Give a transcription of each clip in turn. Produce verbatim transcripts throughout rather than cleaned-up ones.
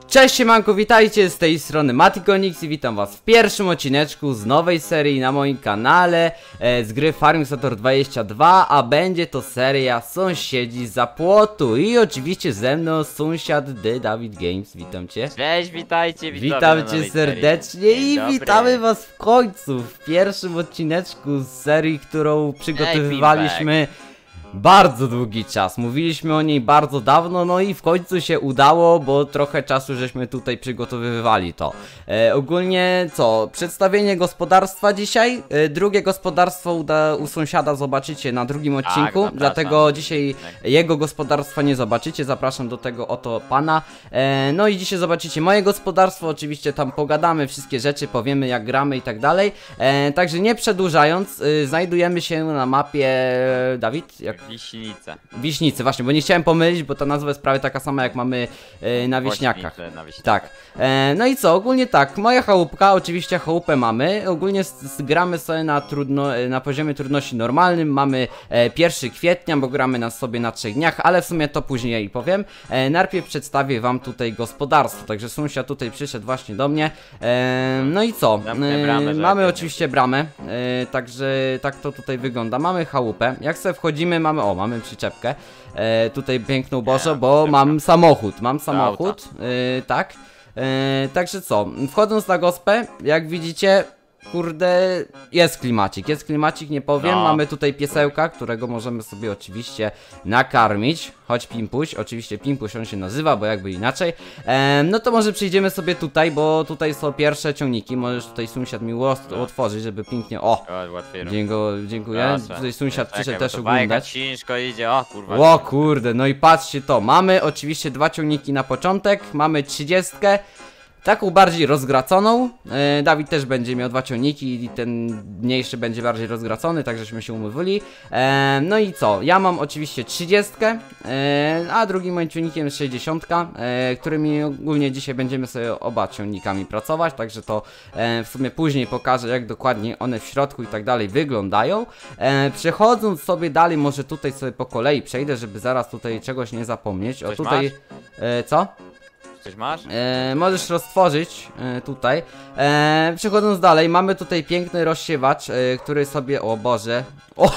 Cześć siemanko, witajcie, z tej strony Matikonix i witam was w pierwszym odcineczku z nowej serii na moim kanale e, z gry Farming Simulator dwadzieścia dwa, a będzie to seria Sąsiedzi za płotu i oczywiście ze mną sąsiad The David Games, witam cię. Cześć, witajcie, witam cię serdecznie i dobry. Witamy was w końcu w pierwszym odcineczku z serii, którą przygotowywaliśmy bardzo długi czas, mówiliśmy o niej bardzo dawno, no i w końcu się udało, bo trochę czasu żeśmy tutaj przygotowywali to. E, ogólnie co, przedstawienie gospodarstwa dzisiaj, e, drugie gospodarstwo uda, u sąsiada zobaczycie na drugim odcinku, tak, dlatego dzisiaj jego gospodarstwa nie zobaczycie, zapraszam do tego oto pana. E, no i dzisiaj zobaczycie moje gospodarstwo, oczywiście tam pogadamy, wszystkie rzeczy powiemy jak gramy i tak dalej. E, także nie przedłużając, e, znajdujemy się na mapie, Dawid, jak Wiśnica. Wiśnicy, właśnie, bo nie chciałem pomylić, bo ta nazwa jest prawie taka sama jak mamy e, na wieśniakach. Na wieśniakach. Tak. E, no i co, ogólnie tak, moja chałupka, oczywiście chałupę mamy, ogólnie gramy sobie na, trudno, na poziomie trudności normalnym, mamy e, pierwszego kwietnia, bo gramy na sobie na trzech dniach, ale w sumie to później powiem. E, najpierw przedstawię wam tutaj gospodarstwo, także sąsiad tutaj przyszedł właśnie do mnie. E, no i co, e, bramę, mamy oczywiście bramę, e, także tak to tutaj wygląda, mamy chałupę, jak sobie wchodzimy, mamy, o, mamy przyczepkę, e, tutaj piękną Bożo, bo mam samochód, mam samochód, e, tak, e, także co, wchodząc na gospę, jak widzicie, kurde, jest klimacik, jest klimacik, nie powiem, no. Mamy tutaj piesełka, którego możemy sobie oczywiście nakarmić, chodź Pimpuś, oczywiście Pimpuś on się nazywa, bo jakby inaczej, e, no to może przyjdziemy sobie tutaj, bo tutaj są pierwsze ciągniki, możesz tutaj sąsiad mi otworzyć, żeby pięknie, o, dziękuję, dziękuję. Tutaj sąsiad przyszedł też oglądać. Ciężko idzie, o kurwa. O kurde, no i patrzcie to, mamy oczywiście dwa ciągniki na początek, mamy trzydziestkę, taką bardziej rozgraconą, e, Dawid też będzie miał dwa ciągniki i ten mniejszy będzie bardziej rozgracony, tak żeśmy się umówili. E, no i co, ja mam oczywiście trzydziestkę, e, a drugim moim ciągnikiem jest sześćdziesiątka, e, którymi ogólnie dzisiaj będziemy sobie oba ciągnikami pracować, także to e, w sumie później pokażę jak dokładnie one w środku i tak dalej wyglądają. E, przechodząc sobie dalej, może tutaj sobie po kolei przejdę, żeby zaraz tutaj czegoś nie zapomnieć. O tutaj, e, co? Coś masz? E, możesz roztworzyć e, tutaj. E, przechodząc dalej, mamy tutaj piękny rozsiewacz, e, który sobie, o Boże. O!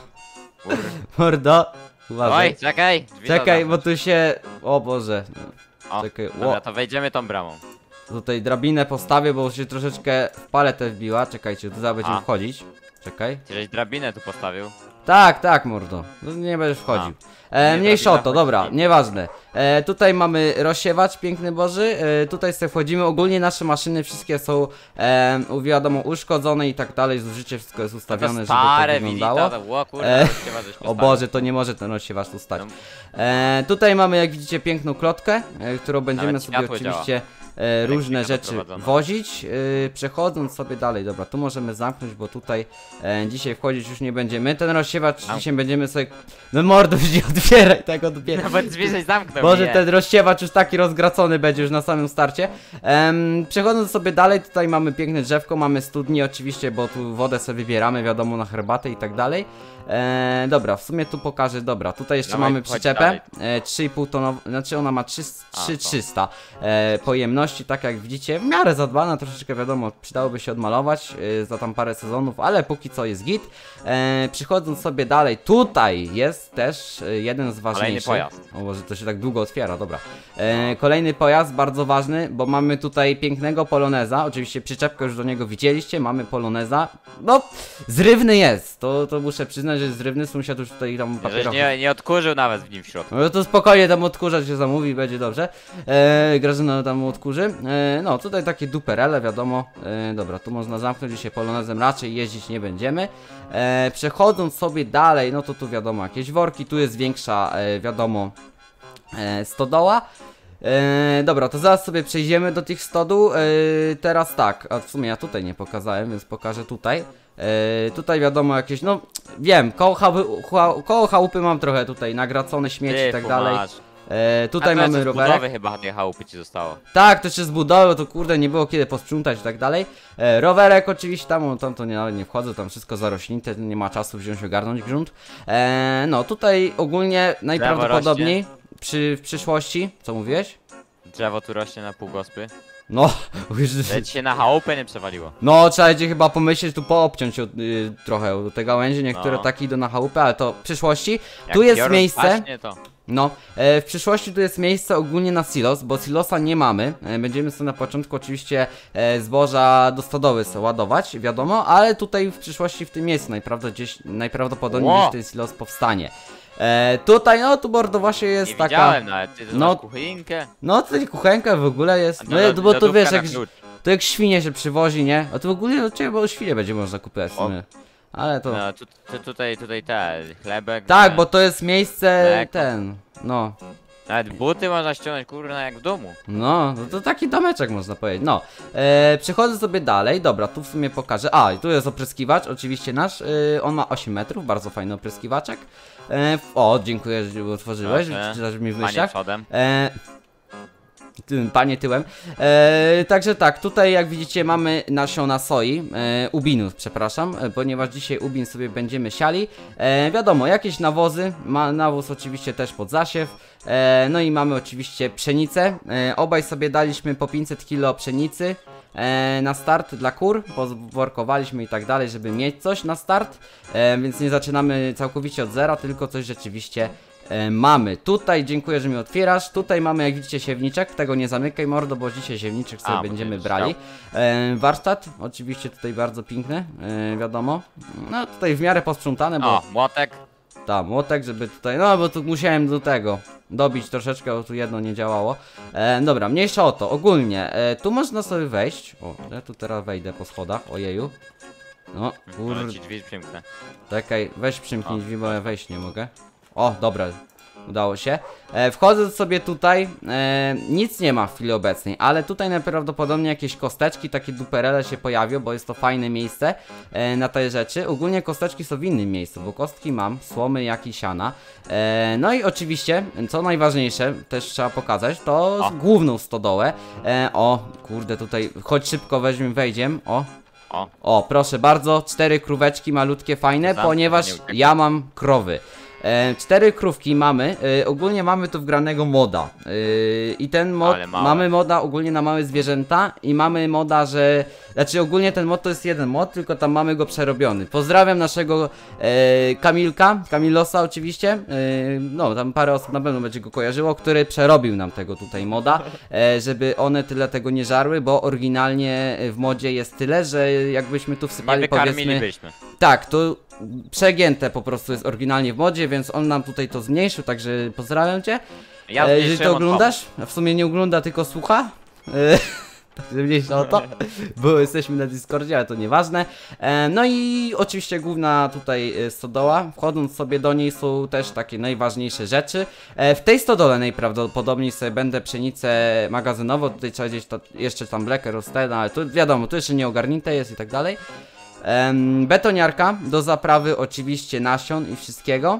Mordo, uważaj. Oj, czekaj. Czekaj, bo tu się, o Boże. O, czekaj, dobra, to wejdziemy tą bramą. Tutaj drabinę postawię, bo się troszeczkę w paletę wbiła. Czekajcie, tu zaraz będziemy wchodzić. Czekaj. Ty żeś drabinę tu postawił? Tak, tak, mordo. No, nie będziesz wchodził. E, mniejsza o to, dobra, nieważne. E, tutaj mamy rozsiewacz piękny Boży. E, tutaj sobie wchodzimy. Ogólnie nasze maszyny wszystkie są e, wiadomo uszkodzone i tak dalej. Zużycie wszystko jest ustawione, to stare, żeby to wyglądało. Widzi, to, o, kurde, e, o o Boże, to nie może ten rozsiewacz tu stać. E, tutaj mamy, jak widzicie, piękną klotkę, e, którą będziemy Nawet sobie oczywiście działa. E, różne rzeczy wozić, e, przechodząc sobie dalej, dobra, tu możemy zamknąć, bo tutaj e, dzisiaj wchodzić już nie będziemy, ten rozsiewacz Am. dzisiaj będziemy sobie, no mordo, już nie otwieraj tego, odbieraj. Nawet drzwi żeś zamknął. Boże, nie. ten rozsiewacz już taki rozgracony będzie już na samym starcie. Ehm, przechodząc sobie dalej, tutaj mamy piękne drzewko, mamy studnię oczywiście, bo tu wodę sobie wybieramy, wiadomo, na herbatę i tak dalej. Eee, dobra, w sumie tu pokażę, dobra, tutaj jeszcze Dawaj, mamy przyczepę, e, trzy i pół tonowa, znaczy ona ma trzy tysiące trzysta e, pojemności, tak jak widzicie, w miarę zadbana, troszeczkę wiadomo, przydałoby się odmalować e, za tam parę sezonów, ale póki co jest git. E, przychodząc sobie dalej, tutaj jest też e, jeden z ważniejszych. Kolejny pojazd. O Boże, to się tak długo otwiera, dobra. E, kolejny pojazd, bardzo ważny, bo mamy tutaj pięknego poloneza, oczywiście przyczepkę już do niego widzieliście, mamy poloneza, no, zrywny jest, to, to muszę przyznać, że jest zrywny, sąsiad już tutaj tam papierowy. Nie, nie odkurzył nawet w nim w środku. No to spokojnie, tam odkurzacz się zamówi, będzie dobrze. E, Grażyna tam odkurzy. E, no, tutaj takie duperele, wiadomo. E, dobra, tu można zamknąć, dzisiaj polonezem raczej jeździć nie będziemy. E, przechodząc sobie dalej, no to tu wiadomo, jakieś worki, tu jest większa, e, wiadomo, e, stodoła. E, dobra, to zaraz sobie przejdziemy do tych stodół. E, teraz tak, a w sumie ja tutaj nie pokazałem, więc pokażę tutaj. E, tutaj wiadomo jakieś, no wiem, koło, chałupy, koło chałupy mam trochę tutaj nagracone śmieci i tak dalej. E, tutaj mamy rowerek. Chyba tej chałupy ci zostało. Tak, to się zbudowało, to kurde nie było kiedy posprzątać i tak dalej. E, rowerek oczywiście tam, tam to nie, nawet nie wchodzę, tam wszystko zarośnięte, nie ma czasu wziąć ogarnąć grunt. E, no tutaj ogólnie najprawdopodobniej przy, w przyszłości, co mówiłeś? Drzewo tu rośnie na pół gospy. No, Leć się na chałupę nie przewaliło. no trzeba będzie chyba pomyśleć tu poobciąć od, y, trochę te gałęzie, niektóre No. takie idą na chałupę, ale to w przyszłości. Jak Tu jest piorun miejsce, paśnie, to... no, e, w przyszłości tu jest miejsce ogólnie na silos, bo silosa nie mamy. E, będziemy sobie na początku oczywiście e, zboża do stodoły sobie ładować, wiadomo, ale tutaj w przyszłości w tym miejscu najprawdopodobniej gdzieś, najprawdopodobniej Ło. gdzieś ten silos powstanie. E, tutaj, no tu bardzo właśnie jest Nie taka... widziałem nawet, ty to No. masz kuchenkę. No tutaj kuchenka w ogóle jest, A no do- ja- bo to lodówka wiesz, na jak, klucz. to jak świnie się przywozi, nie? A to w ogóle od ciebie, bo świnie będzie można kupować w sumie. Ale to... No, tu, tu, tutaj, tutaj te, chlebek. Tak, te- bo to jest miejsce Mleko. ten, no. Nawet buty można ściągnąć, kurna, jak w domu. No, no to taki domeczek można powiedzieć. No, e, przechodzę sobie dalej. Dobra, tu w sumie pokażę. A, i tu jest opryskiwacz, oczywiście nasz. E, on ma osiem metrów, bardzo fajny opryskiwaczek. E, o, dziękuję, że otworzyłeś. Proszę. Czytasz mi w Panie myślach. przodem. E, tym, panie tyłem. E, także tak, tutaj jak widzicie mamy nasiona soi, e, ubinu, przepraszam, e, ponieważ dzisiaj ubin sobie będziemy siali. E, wiadomo, jakieś nawozy, ma, nawóz oczywiście też pod zasiew. E, no i mamy oczywiście pszenicę. E, obaj sobie daliśmy po pięćset kilo pszenicy e, na start dla kur, workowaliśmy i tak dalej, żeby mieć coś na start. E, więc nie zaczynamy całkowicie od zera, tylko coś rzeczywiście E, mamy. Tutaj dziękuję, że mi otwierasz. Tutaj mamy, jak widzicie, siewniczek. Tego nie zamykaj, mordo, bo dzisiaj siewniczek sobie A, bo będziemy ty brali. E, warsztat, oczywiście tutaj bardzo piękny, e, wiadomo. No tutaj w miarę posprzątane, bo O, młotek. tam młotek, żeby tutaj, no bo tu musiałem do tego dobić troszeczkę, bo tu jedno nie działało. E, dobra, mniejsza o to. Ogólnie, e, tu można sobie wejść. O, ja tu teraz wejdę po schodach, ojeju. No, Może kurde. ci drzwi przymknę. Czekaj, weź przymknij O. drzwi, bo ja wejść nie mogę. O, dobra, udało się. E, wchodzę sobie tutaj, e, nic nie ma w chwili obecnej, ale tutaj najprawdopodobniej jakieś kosteczki, takie duperele się pojawią, bo jest to fajne miejsce e, na te rzeczy. Ogólnie kosteczki są w innym miejscu, bo kostki mam, słomy, jak i siana. E, no i oczywiście, co najważniejsze, też trzeba pokazać, to O. główną stodołę. E, o, kurde, tutaj, chodź szybko, weźmiemy, wejdziemy, o. O, O, proszę bardzo, cztery króweczki malutkie, fajne, Zamknę, ponieważ nie uciekaj. ja mam krowy. E, cztery krówki mamy, e, ogólnie mamy tu wgranego moda. E, I ten mod, Ale małe. mamy moda ogólnie na małe zwierzęta i mamy moda, że... Znaczy ogólnie ten mod to jest jeden mod, tylko tam mamy go przerobiony. Pozdrawiam naszego e, Kamilka, Kamilosa oczywiście. E, no, tam parę osób na pewno będzie go kojarzyło, który przerobił nam tego tutaj moda, e, żeby one tyle tego nie żarły, bo oryginalnie w modzie jest tyle, że jakbyśmy tu nie wsypali powiedzmy... wykarmilibyśmy. Tak, to przegięte po prostu jest oryginalnie w modzie, więc on nam tutaj to zmniejszył, także pozdrawiam cię. Ja E, jeżeli zmniejszyłem to od oglądasz, a w sumie nie ogląda, tylko słucha. E, Także mniejsza o to, bo jesteśmy na Discordzie, ale to nieważne. E, no i oczywiście główna tutaj e, stodoła. Wchodząc sobie do niej są też takie najważniejsze rzeczy. E, w tej stodole najprawdopodobniej sobie będę pszenicę magazynową. Tutaj trzeba gdzieś to, jeszcze tam blekę rozstać, no ale tu wiadomo, tu jeszcze nie ogarnięte jest i tak dalej. Em, betoniarka do zaprawy oczywiście nasion i wszystkiego.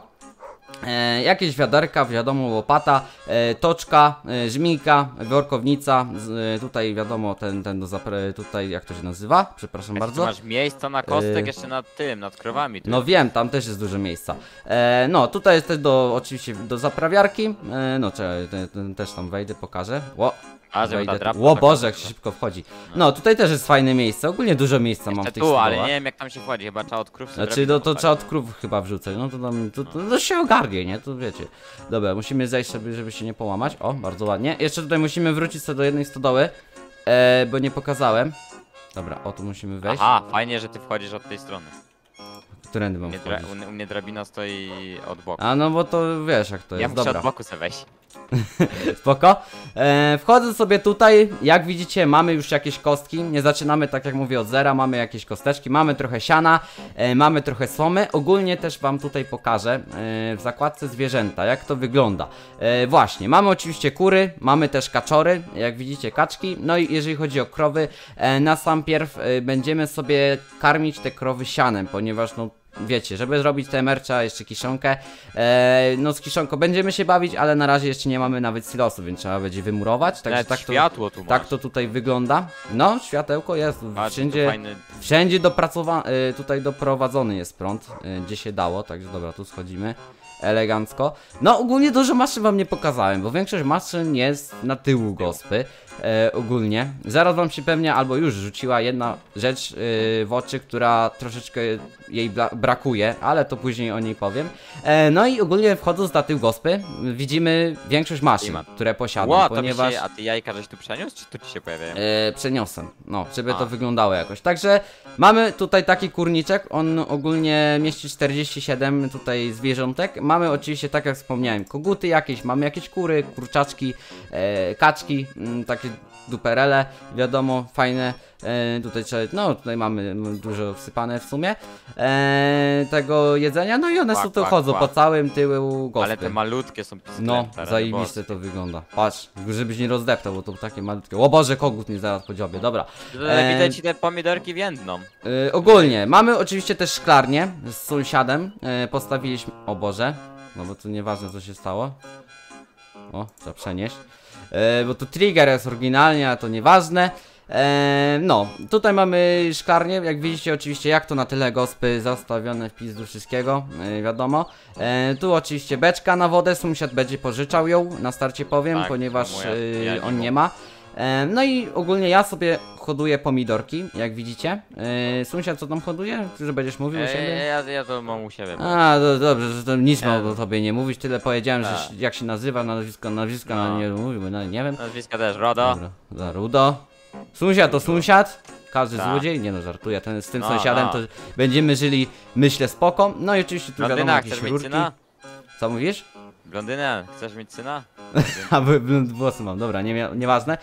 E, jakieś wiaderka, wiadomo, łopata, e, toczka, e, żmijka, workownica, z, e, tutaj wiadomo ten, ten do zaprawy, tutaj jak to się nazywa, przepraszam Tu bardzo. masz miejsca na kostek Y- jeszcze nad tym, nad krowami. Ty. No wiem, tam też jest dużo miejsca. E, no, tutaj jest też do, oczywiście do zaprawiarki, e, no czekaj, te- te- też tam wejdę, pokażę. Ło, A, żeby ta wejdę, drapa ło tak Boże, jak się wyszła. szybko wchodzi. No, tutaj też jest fajne miejsce, ogólnie dużo miejsca mam w Jeszcze tych tu, ale stodołach. nie wiem jak tam się wchodzi, chyba trzeba od krów sobie Znaczy, drabinę no to postawić. trzeba od krów chyba wrzucać, no to tam, to, to, to się ogarnie, nie, to wiecie. Dobra, musimy zejść sobie, żeby się nie połamać, o, bardzo ładnie. Jeszcze tutaj musimy wrócić sobie do jednej stodoły, e, bo nie pokazałem. Dobra, o, tu musimy wejść. Aha, fajnie, że ty wchodzisz od tej strony. Którędy U mam mnie, dra wchodzić? u, u mnie drabina stoi od boku. A no bo to wiesz jak to Ja jest, muszę dobra. od boku sobie wejść. Spoko. E, wchodzę sobie tutaj, jak widzicie mamy już jakieś kostki, nie zaczynamy tak jak mówię od zera, mamy jakieś kosteczki, mamy trochę siana, e, mamy trochę słomy, ogólnie też wam tutaj pokażę e, w zakładce zwierzęta, jak to wygląda. E, właśnie, mamy oczywiście kury, mamy też kaczory, jak widzicie kaczki, no i jeżeli chodzi o krowy, e, na sam pierw e, będziemy sobie karmić te krowy sianem, ponieważ no wiecie, żeby zrobić te mercha, jeszcze kiszonkę, e, no z kiszonką będziemy się bawić, ale na razie jeszcze nie mamy nawet silosu, więc trzeba będzie wymurować, także Nawet tak to, światło tu masz. tak to tutaj wygląda. No, światełko jest, Patrz, wszędzie, tu fajny... wszędzie dopracowany, tutaj doprowadzony jest prąd, e, gdzie się dało, także dobra, tu schodzimy. elegancko. No ogólnie dużo maszyn wam nie pokazałem, bo większość maszyn jest na tyłu gospy. E, ogólnie. Zaraz wam się pewnie albo już rzuciła jedna rzecz e, w oczy, która troszeczkę jej brakuje, ale to później o niej powiem. E, no i ogólnie wchodząc na tył gospy widzimy większość maszyn, które posiadam, Ło, ponieważ... Się, a ty jajka żeś tu przeniósł, czy tu ci się pojawiają? E, przeniosłem, no, żeby A. to wyglądało jakoś. Także mamy tutaj taki kurniczek, on ogólnie mieści czterdzieści siedem tutaj zwierzątek. Mamy oczywiście, tak jak wspomniałem, koguty jakieś, mamy jakieś kury, kurczaczki, e, kaczki, m, takie duperele, wiadomo, fajne. E, tutaj trzeba, no tutaj mamy dużo wsypane w sumie e, tego jedzenia, no i one Kłak, tu kłak, chodzą kłak. po całym tyłu gospy. Ale te malutkie są No, pisklęte, zajebiste to wygląda. Patrz, żebyś nie rozdeptał, bo to takie malutkie. O Boże, kogut mnie zaraz po dziobie, dobra. E... E, Widać ci te pomidorki więdną. e, ogólnie, mamy oczywiście też szklarnię z sąsiadem. E, postawiliśmy... O Boże, no bo tu nieważne co się stało. O, trzeba przenieść. E, bo tu trigger jest oryginalnie, a to nieważne. Eee, no, tutaj mamy szklarnię, jak widzicie oczywiście jak to na tyle gospy zastawione w pizdu wszystkiego, e, wiadomo. E, tu oczywiście beczka na wodę, sąsiad będzie pożyczał ją, na starcie powiem, Tak, ponieważ czemu ja- ja e, nie on nie mogę. ma. E, no i ogólnie ja sobie hoduję pomidorki, jak widzicie. E, sąsiad co tam hoduje? Czy że będziesz mówił o E, siebie? ja, ja to mam u siebie. bo- A, do, dobrze, że to nic Nie. mam o tobie nie mówić, tyle powiedziałem, że Tak. się- jak się nazywa, nazwisko, nazwiska No. no. nie mówimy, no nie wiem. Nazwiska też, RODO. Dobra, za Rudo. Sąsiad to sąsiad. Każdy Tak. złodziej, nie no żartuję, ten, z tym No, sąsiadem no. to będziemy żyli, myślę, spoko. No i oczywiście tu wiadomo Blondyna, jakieś chcesz mieć rurki. syna? Co mówisz? Blondyna, chcesz mieć syna? A by- blond włosy mam, dobra, nie, mia- nieważne.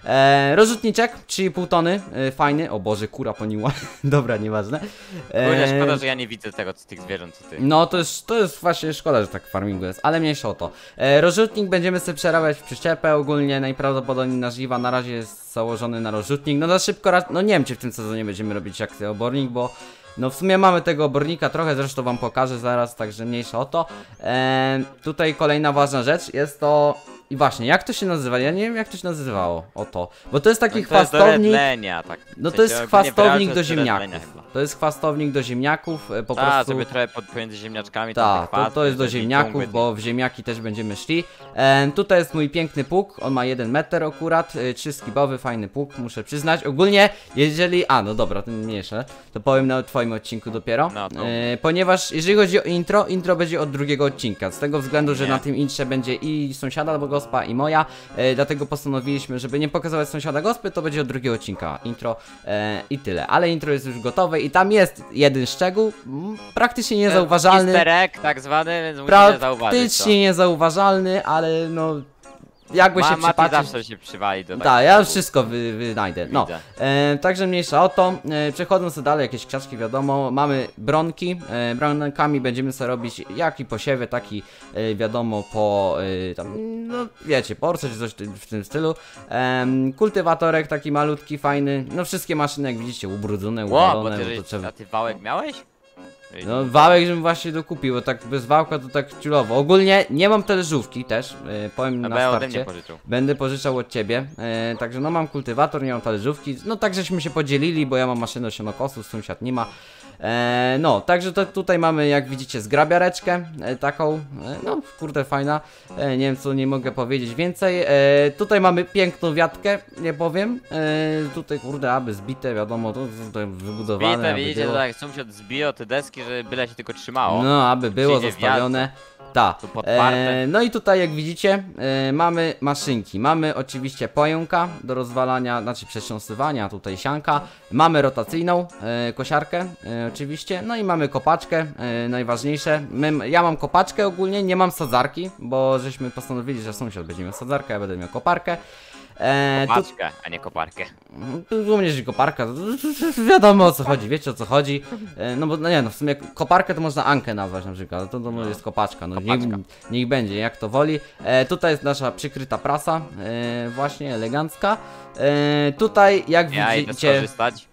E, rozrzutniczek, trzy i pół tony, e, fajny, o Boże, kura poniła. Dobra, nieważne. Kurde, szkoda, że ja nie widzę tego, z tych zwierząt, co ty. No to jest, to jest właśnie szkoda, że tak w farmingu jest, ale mniejsza o to. E, rozrzutnik będziemy sobie przerabiać w przyczepę ogólnie, najprawdopodobniej na żniwa, na razie jest założony na rozrzutnik. No za szybko, raz, no nie wiem czy w tym sezonie będziemy robić akcję obornik, bo no w sumie mamy tego obornika trochę, zresztą wam pokażę zaraz, także mniejsza o to. E, tutaj kolejna ważna rzecz, jest to... I właśnie, jak to się nazywa? Ja nie wiem jak to się nazywało, o to. Bo to jest taki No to jest do chwastownik... redlenia, tak. No W to jest sensie ogólnie chwastownik wyrażę, do że redlenia ziemniaków. chyba. To jest chwastownik do ziemniaków, e, po Tak, prostu... sobie trochę pod, pomiędzy ziemniaczkami. tam Tak, te to, chwasty, to jest do te ziemniaków, dżungły, bo w ziemniaki też będziemy szli. E, tutaj jest mój piękny pług, on ma jeden metr akurat, e, trzy skibowy, fajny pług, muszę przyznać. Ogólnie, jeżeli... A, no dobra, to mniejsze, to powiem na twoim odcinku dopiero. No to- E, ponieważ jeżeli chodzi o intro, intro będzie od drugiego odcinka, z tego względu, że Nie. na tym intrze będzie i sąsiada albo gospa i moja, e, dlatego postanowiliśmy, żeby nie pokazywać sąsiada gospy, to będzie od drugiego odcinka intro e, i tyle. Ale intro jest już gotowe i tam jest jeden szczegół, m, praktycznie niezauważalny. Easter egg, tak zwany, więc musimy zauważyć to. Praktycznie niezauważalny, ale no jakby Ma, się Mati przypatrzyć. zawsze się przywali do Tak, ja już wszystko wy, wynajdę. No, Widzę. e, także mniejsza o to. E, przechodząc sobie dalej, jakieś krzaczki, wiadomo, mamy bronki. E, bronkami będziemy sobie robić jak i posiewy, tak i e, wiadomo po e, tam, no wiecie, porce czy coś ty- w tym stylu. E, kultywatorek taki malutki, fajny. No wszystkie maszyny, jak widzicie, ubrudzone, Ło, bo uwalone, ty, bo to żeś- trzeba... a ty wałek miałeś? No wałek żebym właśnie dokupił, bo tak bez wałka to tak ciulowo. Ogólnie nie mam talerzówki też, e, powiem A na B ode mnie starcie. pożyczył. Będę pożyczał od ciebie, e, także no mam kultywator, nie mam talerzówki. No tak żeśmy się podzielili, bo ja mam maszynę sianokosu, sąsiad nie ma. E, no, także to tutaj mamy, jak widzicie, zgrabiareczkę e, taką, e, no kurde fajna, e, nie wiem co nie mogę powiedzieć więcej. E, tutaj mamy piękną wiatkę, nie powiem, e, tutaj kurde, aby zbite, wiadomo, to tutaj wybudowane, Bite, aby widzicie, było. że tak sąsiad zbiją te deski, żeby byle się tylko trzymało. No, aby było Przyjdzie zostawione. Tak. Tu podparte. E, no i tutaj jak widzicie e, mamy maszynki. Mamy oczywiście pająka do rozwalania, znaczy przetrząsywania, tutaj sianka. Mamy rotacyjną e, kosiarkę e, oczywiście. No i mamy kopaczkę, e, najważniejsze. My, ja mam kopaczkę ogólnie, nie mam sadzarki, bo żeśmy postanowili, że sąsiad będzie miał sadzarkę, ja będę miał koparkę. E, tu, Paczkę, a nie koparkę. tu u mnie jest koparka, to- to- to wiadomo o co chodzi, wiecie o co chodzi. E, no bo no nie no, w sumie koparkę to można Ankę nazwać na przykład, to, to No. jest kopaczka, no Kopaczka. niech, niech będzie, jak to woli. E, tutaj jest nasza przykryta prasa, e, właśnie elegancka. E, tutaj jak Ja idę widzicie, skorzystać.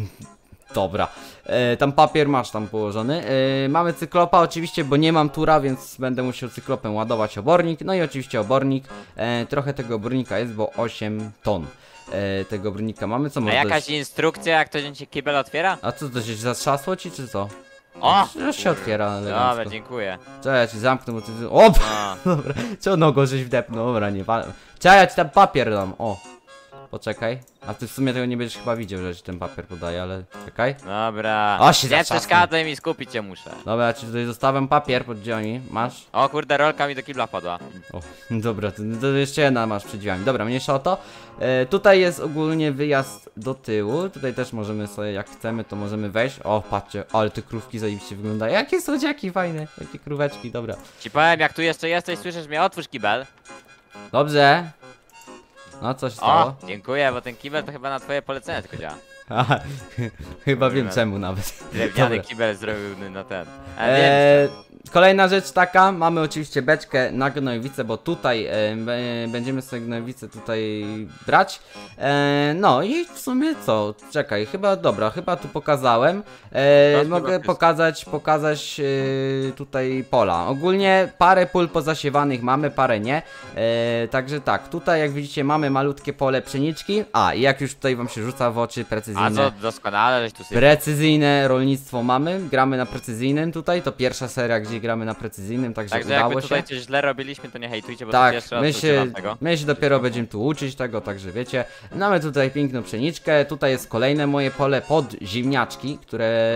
dobra, e, tam papier masz tam położony. E, mamy cyklopa oczywiście, bo nie mam tura, więc będę musiał cyklopem ładować obornik. No i oczywiście obornik, e, trochę tego obornika jest, bo osiem ton. E, tego obornika mamy, co A można jakaś instrukcja, jak to się kibel otwiera? A co, to się zatrzasło ci, czy co? O! Już się otwiera elegancko. Dobra, dziękuję. Czekaj, ja ci zamknę, bo ty... O! O, Dobra, co nogą żeś wdepnął? Dobra, nie wal... Czekaj, ja ci tam papier dam, o! Poczekaj. A ty w sumie tego nie będziesz chyba widział, że ci ten papier podaję, ale... Czekaj. dobra. O, się Nie zatrzasnął. przeszkadzaj mi, skupić się muszę. Dobra, ja ci tutaj zostawiam papier pod drzwiami. Masz? O kurde, rolka mi do kibla padła. O, dobra, to, to jeszcze jedna masz przed drzwiami. Dobra, mniejsza o to. E, tutaj jest ogólnie wyjazd do tyłu. Tutaj też możemy sobie, jak chcemy, to możemy wejść. O, patrzcie, ale te krówki zajebiście wyglądają. Jakie słodziaki fajne, jakie króweczki, dobra. Ci powiem, jak tu jeszcze jesteś, słyszysz mnie, otwórz kibel. Dobrze. No, coś stało. O, dziękuję, bo ten kibel to chyba na twoje polecenie tylko działa. Aha, chyba wiem Dobra. czemu nawet. Drewniany Dobra. kibel zrobił na ten. A wiem, Eee, kolejna rzecz taka, mamy oczywiście beczkę na gnojowice, bo tutaj e, b, będziemy sobie gnojowice tutaj brać. E, no i w sumie co? Czekaj, chyba dobra, chyba tu pokazałem. E, To mogę chyba jest. pokazać, pokazać e, tutaj pola. Ogólnie parę pól pozasiewanych mamy, parę nie. E, także tak, tutaj jak widzicie mamy malutkie pole pszeniczki. A i jak już tutaj wam się rzuca w oczy A precyzyjne. co, doskonale, żeś tu sobie... Precyzyjne rolnictwo mamy, gramy na precyzyjnym tutaj, to pierwsza seria, gdzie gramy na precyzyjnym, także Także udało jakby tutaj się. coś źle robiliśmy, to nie hejtujcie, bo to Tak, pierwszy raz my się, używam tego. my się dopiero będziemy tu uczyć tego, także wiecie. Mamy tutaj piękną pszeniczkę, tutaj jest kolejne moje pole pod ziemniaczki, które...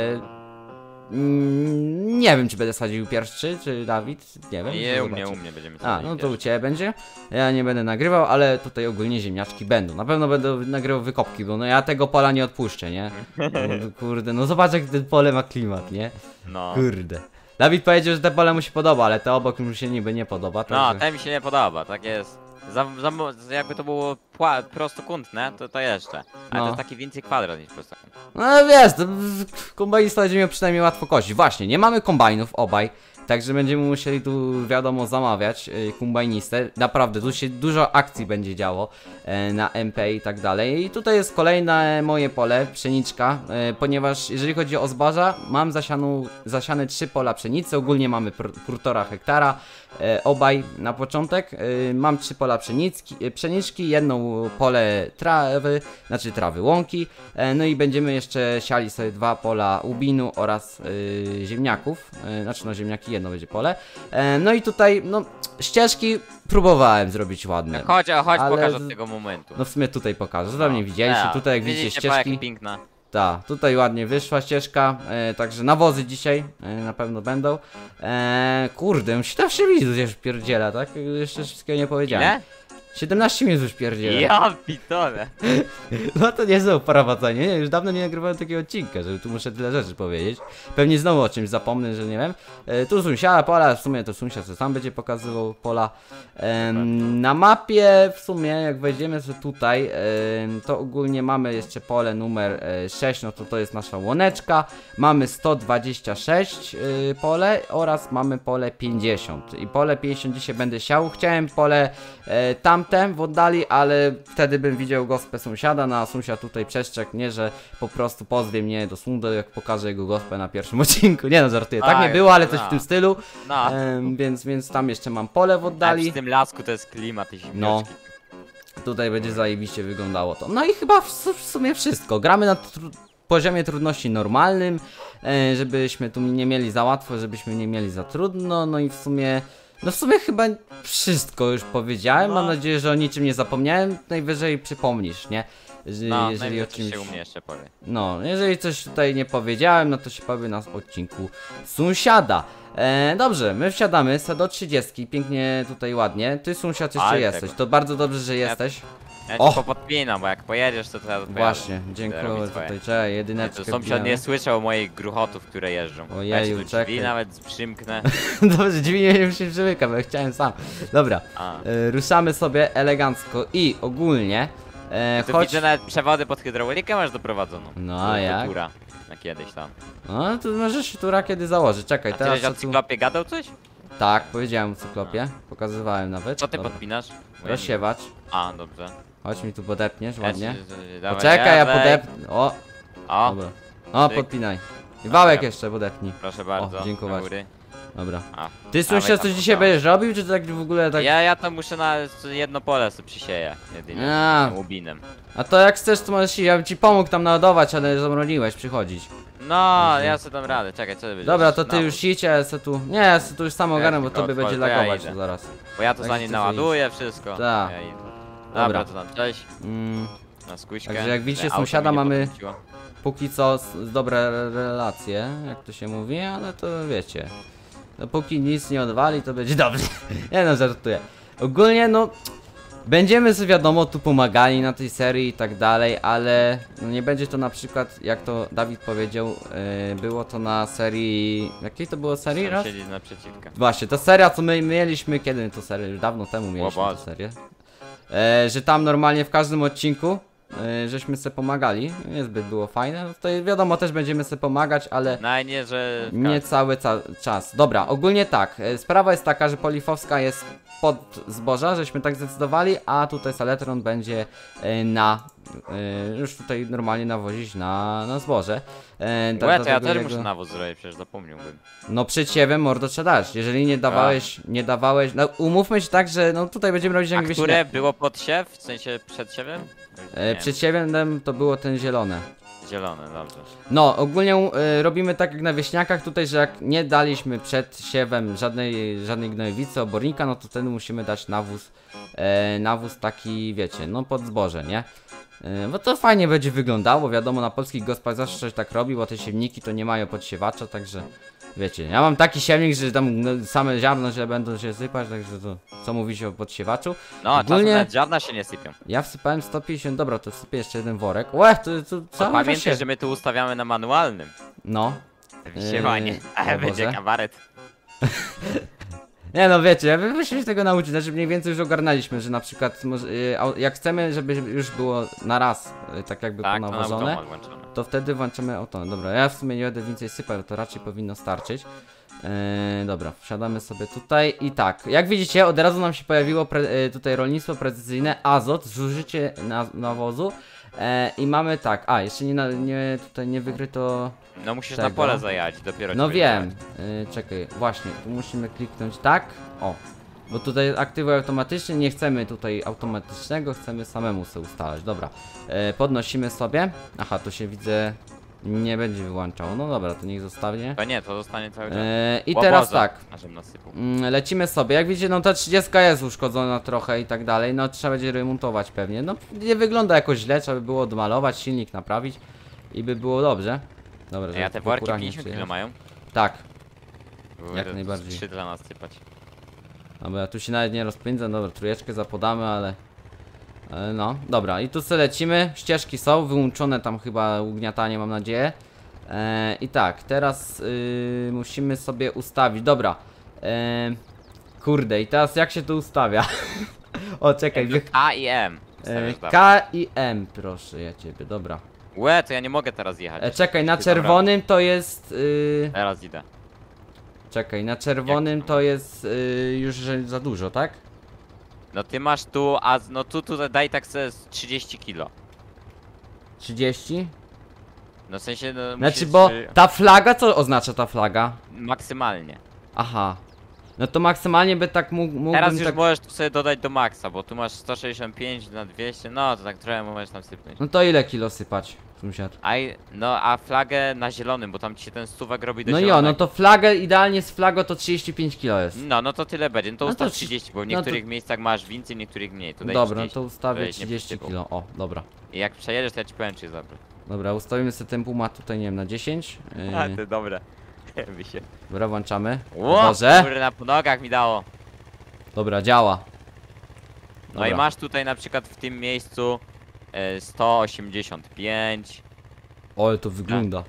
Mm, nie wiem, czy będę sadził pierwszy, czy Dawid, nie wiem. Nie, u mnie, zobaczę. u mnie będziemy A, sadzić, no to wiesz. u ciebie będzie. Ja nie będę nagrywał, ale tutaj ogólnie ziemniaczki będą. Na pewno będę nagrywał wykopki, bo no ja tego pola nie odpuszczę, nie? No, kurde, no zobacz jak ten pole ma klimat, nie? No. Kurde. Dawid powiedział, że te pole mu się podoba, ale te obok mu się niby nie podoba, No, także... ten mi się nie podoba, tak jest. Za, za, jakby to było pła, prostokątne, to to jeszcze. Ale No. to jest taki więcej kwadrat niż prostokąt. No wiesz, to kombajnista będzie miał przynajmniej łatwo kosić. Właśnie, nie mamy kombajnów obaj, także będziemy musieli tu, wiadomo, zamawiać yy, kombajnistę. Naprawdę, tu się dużo akcji będzie działo yy, na M P i tak dalej. I tutaj jest kolejne moje pole, pszeniczka, yy, ponieważ jeżeli chodzi o zboża, mam zasianą, zasiane trzy pola pszenicy, ogólnie mamy półtora hektara. E, obaj na początek. E, mam trzy pola pszeniczki, e, pszeniczki, jedną pole trawy, znaczy trawy łąki. E, no i będziemy jeszcze siali sobie dwa pola ubinu oraz e, ziemniaków. E, znaczy no ziemniaki jedno będzie pole. E, no i tutaj no ścieżki próbowałem zrobić ładne. Chodź, chodź, Ale pokaż z- od tego momentu. No w sumie tutaj pokażę. Tam nie widzieliście, Tak, tutaj jak widzicie widzicie, pa, ścieżki. jak piękna. Tak, tutaj ładnie wyszła ścieżka, e, także nawozy dzisiaj e, na pewno będą. E, kurde, siedemnaście minut już pierdziela, tak? Jeszcze wszystkiego nie powiedziałem. Ile? siedemnaście minut już pierdziela. Ja pitole. No to nie są prowadzenie, nie, już dawno nie nagrywałem takiego odcinka, że tu muszę tyle rzeczy powiedzieć. Pewnie znowu o czymś zapomnę, że nie wiem. E, tu sąsiada pola, w sumie to sąsiad co sam będzie pokazywał pola. E, na mapie w sumie jak wejdziemy sobie tutaj, e, to ogólnie mamy jeszcze pole numer e, sześć, no to to jest nasza łoneczka. Mamy sto dwadzieścia sześć e, pole oraz mamy pole pięćdziesiąt. I pole pięćdziesiąt dzisiaj będę siał. Chciałem pole e, tamte w oddali, ale wtedy bym widział gospę sąsiada, no a sąsiad tutaj przestrzegł mnie, że po prostu pozwie mnie do sądu, jak pokażę jego gospę na pierwszym odcinku. Nie no, żartuję, tak A, nie było, ale coś no. w tym stylu. No, Em, więc, więc tam jeszcze mam pole w ale oddali. w tym lasku to jest klimat i No. zimniaczki. Tutaj będzie zajebiście wyglądało to. No i chyba w, su- w sumie wszystko. Gramy na tru poziomie trudności normalnym, e, żebyśmy tu nie mieli za łatwo, żebyśmy nie mieli za trudno. No i w sumie, no w sumie chyba wszystko już powiedziałem. Mam No. nadzieję, że o niczym nie zapomniałem. Najwyżej przypomnisz, nie? Że, No, jeżeli o najwyżej czymś... się u mnie jeszcze powie. No, jeżeli coś tutaj nie powiedziałem, no to się powie na odcinku sąsiada. E, dobrze, my wsiadamy se do trzydziestki, pięknie tutaj ładnie. Ty sąsiad jeszcze Ale jesteś, tego. to bardzo dobrze, że jesteś. Ja Och. ci popodpinam, bo jak pojedziesz, to teraz Właśnie, dziękuję tutaj, czekaj, jedyneczkę To sąsiad wbijamy. nie słyszał moich gruchotów, które jeżdżą. Ojeju, ja ci tu czekaj. drzwi nawet przymknę. Dobrze, drzwi nie się przymyka, bo ja chciałem sam. Dobra, A. e, ruszamy sobie elegancko i ogólnie, e, Tu choć... widzę nawet przewody pod hydraulikę masz doprowadzoną. No, Do- a do jak? góra, na kiedyś tam. No, to możesz się tu kiedy założyć, czekaj, A ty teraz żeś o co tu... cyklopie gadał coś? Tak, powiedziałem o cyklopie, pokazywałem nawet. Co ty Dobra. podpinasz? Bo ja nie- Rozsiewacz, A, dobrze. chodź mi tu podepniesz ładnie. Ja ci- dawaj, Poczekaj, ja wej. podepnę. O, O, dobra. O, Cyk. podpinaj. I wałek Dobra. jeszcze podepnij. proszę bardzo. dziękuję na bardzo. góry. Dobra. A, Ty dawaj sąsiad tam coś dzisiaj podałem. będziesz robił, czy tak w ogóle tak... Ja, ja to muszę na jedno pole sobie przysieję. Jedynie. A. Łubinem. A to jak chcesz, to możesz, ja bym ci pomógł tam naładować, ale zamroniłeś przychodzić. No, Może- ja sobie dam radę, czekaj, co ty będziesz? Dobra, to ty Nawóz. już idź, a ja se tu... Nie, ja se tu już sam ogarnę, bo tylko tobie będzie odpal, to ja lagować idę. zaraz. Bo ja to Tak, za że nim ty naładuję wszystko. Tak. Ja idę. Dobra. Dobra, to tam cześć. Mm, Na skuśkę. Także jak widzicie, Auto sąsiada mnie nie mamy- podrzuciło. póki co s- dobre re- relacje, jak to się mówi, ale to wiecie. Dopóki nic nie odwali, to będzie dobrze. Nie no, żartuję. Ogólnie no... Będziemy sobie wiadomo tu pomagali na tej serii i tak dalej, ale no nie będzie to na przykład, jak to Dawid powiedział, yy, było to na serii... Jakiej to było serii raz? Siedzi naprzeciwka. Właśnie, to seria co my mieliśmy, kiedy to serię? Już dawno temu mieliśmy Łobat. tę serię. E, że tam normalnie w każdym odcinku e, żeśmy sobie pomagali. Niezbyt było fajne. No tutaj wiadomo też będziemy sobie pomagać, ale No nie, że... w nie każdym- cały ca czas. Dobra, ogólnie tak. e, Sprawa jest taka, że Polifowska jest pod zboża, żeśmy tak zdecydowali, a tutaj Saletron będzie e, na... e, już tutaj normalnie nawozić na, na zboże. E, da- Łe, to ja dlatego też jego- muszę nawóz zrobić, przecież zapomniałbym. No przed siewem mordo trzeba dać. Jeżeli nie dawałeś, nie dawałeś. No umówmy się tak, że no tutaj będziemy robić A jakieś. które było pod siew? W sensie przed siewem? E, Nie, przed siewem to było ten zielone. zielone, dobrze. No ogólnie e, robimy tak jak na wieśniakach tutaj, że jak nie daliśmy przed siewem żadnej, żadnej gnojowicy, obornika, no to wtedy musimy dać nawóz. E, nawóz taki, wiecie, no pod zboże, nie? E, bo to fajnie będzie wyglądało, wiadomo, na polskich gospach zawsze coś tak robi, bo te siewniki to nie mają podsiewacza, także wiecie, ja mam taki siewnik, że tam no, same ziarno, że będą się sypać, także to co mówicie o podsiewaczu. No, czasem Ogólnie- nawet ziarna się nie sypią. Ja wsypałem sto pięćdziesiąt, dobra, to wsypię jeszcze jeden worek. Łe, to, to To co? pamiętaj, że my tu ustawiamy na manualnym. No. Wysiewanie. Eee, A o będzie Boże. kabaret. Nie no wiecie, wy musimy się tego nauczyć, znaczy mniej więcej już ogarnęliśmy, że na przykład może, y, au- jak chcemy, żeby już było na raz, y, tak jakby Tak, to na ponawożone, automat włączone. to wtedy włączamy auto. Dobra, ja w sumie nie będę więcej sypał, bo to raczej powinno starczyć. Eee, dobra, wsiadamy sobie tutaj i tak, jak widzicie od razu nam się pojawiło pre, e, tutaj rolnictwo precyzyjne, azot, zużycie na, nawozu e, i mamy tak, a jeszcze nie, na, nie tutaj nie wykryto, No musisz tego. na pole zajechać, dopiero no ci wiem, będzie e, czekaj, właśnie, tu musimy kliknąć tak, o, bo tutaj aktywuj automatycznie, nie chcemy tutaj automatycznego, chcemy samemu sobie ustalać, dobra, e, podnosimy sobie, aha, to się widzę, nie będzie wyłączało, no dobra, to niech zostawię. To nie, to zostanie cały czas. E, I O teraz Boże, tak, ażem nasypał. mm, lecimy sobie, jak widzicie, no ta trzydziestka jest uszkodzona trochę i tak dalej, no trzeba będzie remontować pewnie, no nie wygląda jakoś źle, trzeba by było odmalować, silnik naprawić i by było dobrze. Dobra, Ej, żeby a te w worki okurach nie pięćdziesiąt kilo przyjechać. mają? Tak, Kurde, najbardziej. Trzy dla nas sypać. dobra, tu się nawet nie rozpędzę, dobra, trójeczkę zapodamy, ale... ale no, dobra, i tu sobie lecimy, ścieżki są, wyłączone tam chyba ugniatanie, mam nadzieję. E, I tak, teraz y, musimy sobie ustawić, dobra. E, kurde, i teraz jak się to ustawia? O, czekaj, wy... A i M. e, Stawiasz tam. K i M, proszę ja ciebie, dobra. Łe, to ja nie mogę teraz jechać. E, czekaj, na Ty czerwonym to jest... Y, Teraz idę. czekaj, na czerwonym to jest y, już że za dużo, tak? No ty masz tu, a z- no tu, tu daj tak sobie z trzydzieści kilo. trzydzieści? No w sensie, no Znaczy, musisz, bo y, ta flaga, co oznacza ta flaga? maksymalnie. Aha. No to maksymalnie by tak mógł, mógłbym Teraz już tak... możesz tu sobie dodać do maksa, bo tu masz sto sześćdziesiąt pięć na dwieście, no to tak trochę możesz tam sypnąć. No to ile kilo sypać, sąsiad? A, i- no a flagę na zielonym, bo tam ci się ten suwak robi do No i o, zielonego. no to flagę, idealnie z flagą to trzydzieści pięć kilo jest. No, no to tyle będzie, no to No to ustaw trzy- trzydzieści, bo w no to- niektórych miejscach masz więcej, w niektórych mniej, to daj Dobra, no trzydzieści, to ustawię żebyś nie trzydzieści przysypał. kilo, o, dobra. I jak przejedziesz, to ja ci powiem, czy jest dobry. Dobra, ustawimy sobie ten puma tutaj, nie wiem, na dziesięć. A, Yy, to dobre. By się... dobra, włączamy. Ło, Boże. kurde, na po nogach mi dało. Dobra, działa. No i Dobra. masz tutaj na przykład w tym miejscu e, sto osiemdziesiąt pięć. O, ale to wygląda.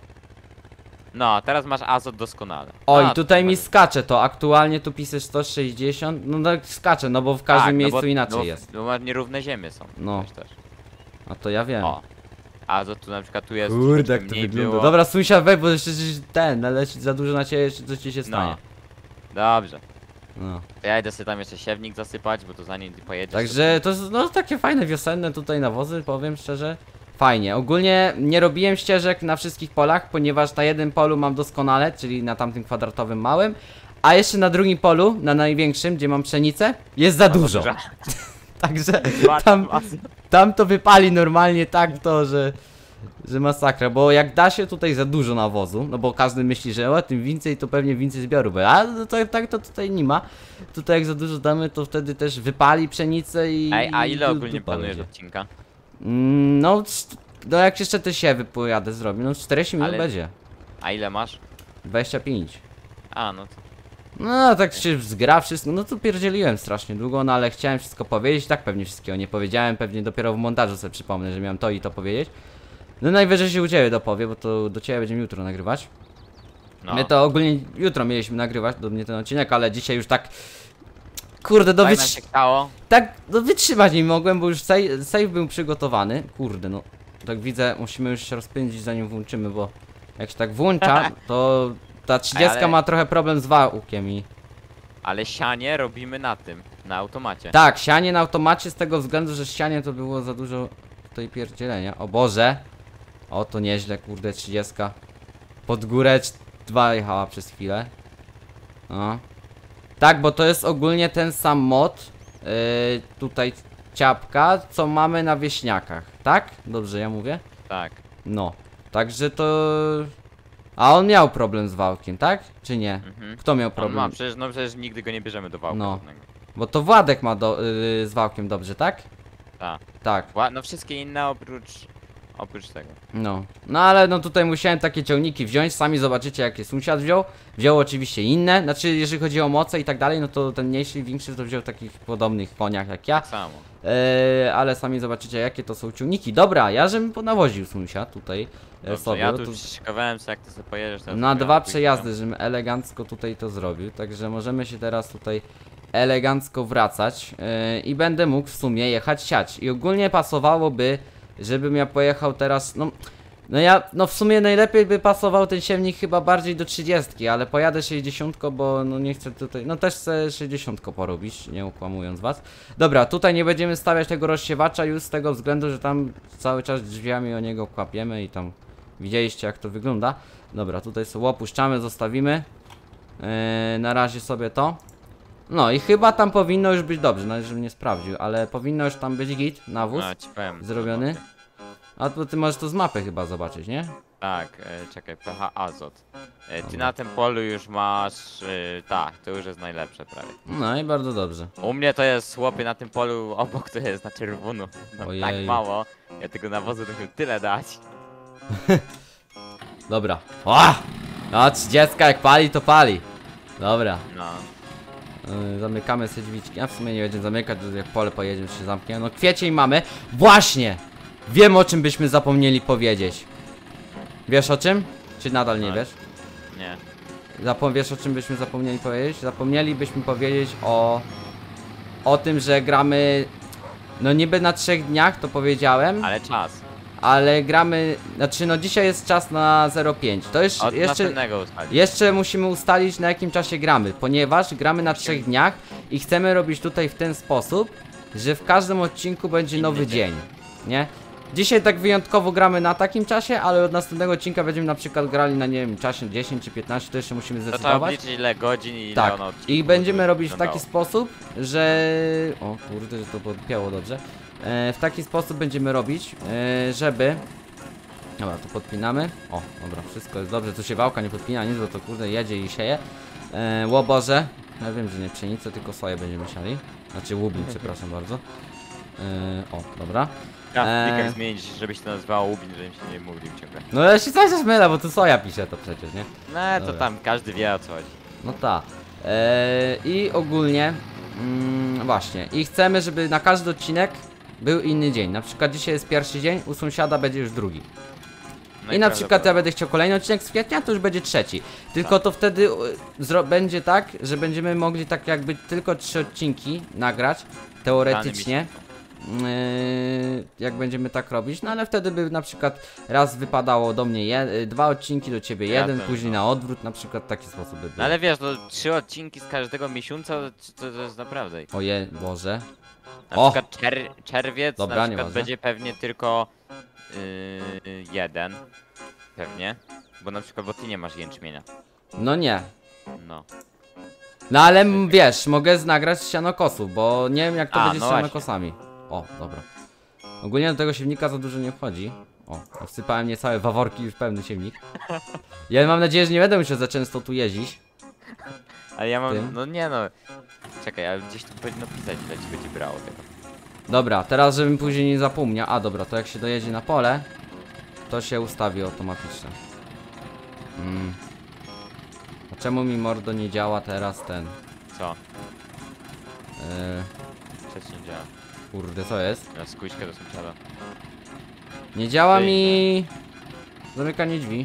No, a teraz masz azot doskonale. O, A, i to tutaj mi super. skacze to, aktualnie tu piszesz sto sześćdziesiąt, no tak skacze, no bo w każdym Tak, no miejscu bo- inaczej no, jest. No, masz nierówne ziemie są. No. Wiesz też. A to ja wiem. O. Azot tu na przykład tu jest. Kurde, troszeczkę jak to mniej wygląda. było. Dobra, sąsiad, weź, bo jeszcze coś ten, naleci za dużo na ciebie, jeszcze coś ci się stanie. Dobrze. No. To ja idę sobie tam jeszcze siewnik zasypać, bo to zanim ty pojedziesz. Także to jest, no takie fajne wiosenne tutaj nawozy, powiem szczerze. Fajnie. Ogólnie nie robiłem ścieżek na wszystkich polach, ponieważ na jednym polu mam doskonale, czyli na tamtym kwadratowym małym, a jeszcze na drugim polu, na największym, gdzie mam pszenicę, jest za dużo. Także tam, tam to wypali normalnie tak to, że Że masakra, bo jak da się tutaj za dużo nawozu, no bo każdy myśli, że o, tym więcej to pewnie więcej zbioru będzie, a no to, tak to tutaj nie ma. Tutaj jak za dużo damy, to wtedy też wypali pszenicę i... Ej, a ile i ogólnie dupa planujesz będzie. odcinka? Mm, no, no jak jeszcze te siewy pojadę zrobić, no czterdzieści minut Ale- będzie. A ile masz? dwadzieścia pięć. A, no to... No tak się zgra wszystko, no to pierdzieliłem strasznie długo, no ale chciałem wszystko powiedzieć, tak pewnie wszystkiego nie powiedziałem, pewnie dopiero w montażu sobie przypomnę, że miałem to i to powiedzieć. No najwyżej się u ciebie dopowie, bo to do ciebie będziemy jutro nagrywać. No. My to ogólnie jutro mieliśmy nagrywać do mnie ten odcinek, ale dzisiaj już tak... Kurde, do Tak nam wytrzy... się chciało. Tak, no wytrzymać nie mogłem, bo już save, save był przygotowany. Kurde, no. Tak widzę, musimy już się rozpędzić zanim włączymy, bo jak się tak włącza, to ta trzydziestka ale- ma trochę problem z wałkiem i... Ale sianie robimy na tym, na automacie. Tak, sianie na automacie z tego względu, że sianie to było za dużo tutaj pierdzielenia. O Boże. O, to nieźle, kurde, trzydziestka. Pod górę dwa jechała przez chwilę. No. Tak, bo to jest ogólnie ten sam mod. Yy, tutaj ciapka, co mamy na wieśniakach. Tak? Dobrze ja mówię? Tak. No. Także to... A on miał problem z wałkiem, tak? Czy nie? Mhm. Kto miał On problem? ma, przecież, no przecież nigdy go nie bierzemy do wałka No. żadnego. Bo to Władek ma do, yy, z wałkiem dobrze, tak? Tak. Tak. Wła- No wszystkie inne oprócz... Oprócz tego. No, no ale no tutaj musiałem takie ciągniki wziąć, sami zobaczycie jakie sąsiad wziął. Wziął oczywiście inne, znaczy jeżeli chodzi o moce i tak dalej, no to ten mniejszy i większy to wziął takich podobnych koniach jak ja. Tak samo. Eee, ale sami zobaczycie jakie to są ciągniki. Dobra, ja żebym ponawoził sąsiad tutaj e, Dobrze, sobie. ja no tu to przeszykowałem sobie, jak ty sobie pojedziesz. teraz na dopiero dwa pójdę. przejazdy, żebym elegancko tutaj to zrobił. Także możemy się teraz tutaj elegancko wracać e, i będę mógł w sumie jechać siać. I ogólnie pasowałoby, żebym ja pojechał teraz, no... No ja, no w sumie najlepiej by pasował ten siewnik chyba bardziej do trzydziestki, ale pojadę sześćdziesiątką, bo no nie chcę tutaj, no też chcę sześćdziesiątką porobić, nie ukłamując was. Dobra, tutaj nie będziemy stawiać tego rozsiewacza już z tego względu, że tam cały czas drzwiami o niego kłapiemy i tam widzieliście jak to wygląda. Dobra, tutaj sobie opuszczamy, zostawimy. Yy, na razie sobie to. No i chyba tam powinno już być dobrze, nawet żebym nie sprawdził, ale powinno już tam być git, nawóz No, ci powiem. zrobiony. A to ty możesz to z mapy chyba zobaczyć, nie? Tak, e, czekaj, pH azot. E, ty Dobra. na tym polu już masz... E, tak, to już jest najlepsze prawie. No i bardzo dobrze. U mnie to jest chłopie na tym polu obok, to jest na czerwono. No, Ojej. tak mało. Ja tego nawozu to tyle dać. Dobra. O! No trzydziestka jak pali to pali. Dobra. No. Yy, zamykamy sobie drzwiczki. A w sumie nie będziemy zamykać, to jak pole pojedziemy się zamknie. No kwiecień mamy. Właśnie! Wiem o czym byśmy zapomnieli powiedzieć. Wiesz o czym? Czy nadal nie Tak. wiesz? Nie. Zapom wiesz o czym byśmy zapomnieli powiedzieć? Zapomnielibyśmy powiedzieć o... O tym, że gramy... No niby na trzech dniach, to powiedziałem. Ale czas. Ale gramy, znaczy no dzisiaj jest czas na zero pięć. To jest Od jeszcze, następnego ustalić. jeszcze musimy ustalić na jakim czasie gramy, ponieważ gramy na trzech dniach i chcemy robić tutaj w ten sposób, że w każdym odcinku będzie Inny nowy dzień. dzień, nie? Dzisiaj tak wyjątkowo gramy na takim czasie, ale od następnego odcinka będziemy na przykład grali na nie wiem czasie dziesięć czy piętnaście, to jeszcze musimy To trzeba zdecydować. obliczyć ile godzin i ile Tak, ono odcinków i będziemy będzie robić w taki wyglądało. sposób, że... O kurde, że to podpięło dobrze. E, w taki sposób będziemy robić, e, żeby... Dobra, to podpinamy. O, dobra, wszystko jest dobrze, tu się wałka nie podpina, nic, bo to kurde jedzie i sieje. E, łoboże. Ja wiem, że nie pszenicę, tylko soję będziemy siali. Znaczy łubin, przepraszam bardzo. E, o, dobra. Ja Eee. eee... zmienić, żeby się to nazywało Łubin, żebym się nie mówił ciągle. No ja się cały czas mylę, bo tu soja pisze to przecież, nie? No to Dobra. tam każdy wie o co chodzi. No tak. Eee, I ogólnie mm, właśnie. I chcemy, żeby na każdy odcinek był inny dzień. Na przykład dzisiaj jest pierwszy dzień, u sąsiada będzie już drugi. No I na przykład ja będę chciał kolejny odcinek z kwietnia, to już będzie trzeci. Tylko to wtedy y, zro będzie tak, że będziemy mogli tak jakby tylko trzy odcinki nagrać, teoretycznie. Yy, jak będziemy tak robić, no ale wtedy by na przykład raz wypadało do mnie je, y, dwa odcinki, do ciebie Ja jeden, też, później no. na odwrót, na przykład taki sposób by był. No ale wiesz, no trzy odcinki z każdego miesiąca to, to, to jest naprawdę. Oje, Boże. Na O! przykład czer czerwiec Dobra, na przykład nieważne. będzie pewnie tylko yy, jeden. Pewnie. Bo na przykład, bo ty nie masz jęczmienia. No nie. No. No ale m, wiesz, mogę nagrać sianokosów, bo nie wiem jak to A, będzie no z właśnie. sianokosami. O, dobra. Ogólnie do tego siewnika za dużo nie wchodzi. O, wsypałem niecałe waworki, już pełny siewnik. Ja mam nadzieję, że nie będę musiał za często tu jeździć. Ale ja mam, Tym? no nie no. Czekaj, ale gdzieś tu powinno pisać, ile ci będzie brało tego. Dobra, teraz żebym później nie zapomniał. A dobra, to jak się dojedzie na pole, to się ustawi automatycznie. Mm. A czemu mi mordo nie działa teraz ten? Co? Yy, Wcześniej działa. kurde, co jest? Na skójkę do sąsiada. Nie działa Wyjdzie. mi zamykanie drzwi.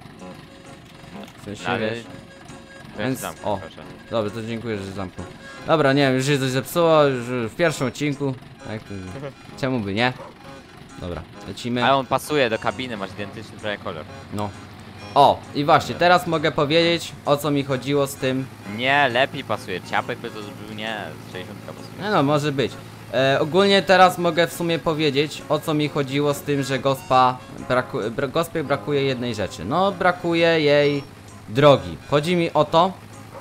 W sensie, No, ale... wiesz. To Więc- jest zamknął, o. proszę. Dobra, to dziękuję, że zamknął. Dobra, nie wiem, już się coś zepsuło, już w pierwszym odcinku. Tak, to, czemu by nie? Dobra, lecimy. Ale on pasuje do kabiny, masz identyczny prawie kolor. No. O, i właśnie, teraz mogę powiedzieć, o co mi chodziło z tym. Nie, lepiej pasuje. Ciapek by to zrobił, nie, z sześćdziesiąt pasuje. No, no może być. E, ogólnie teraz mogę w sumie powiedzieć, o co mi chodziło z tym, że gospa braku bra gospie brakuje jednej rzeczy. No, brakuje jej drogi. Chodzi mi o to,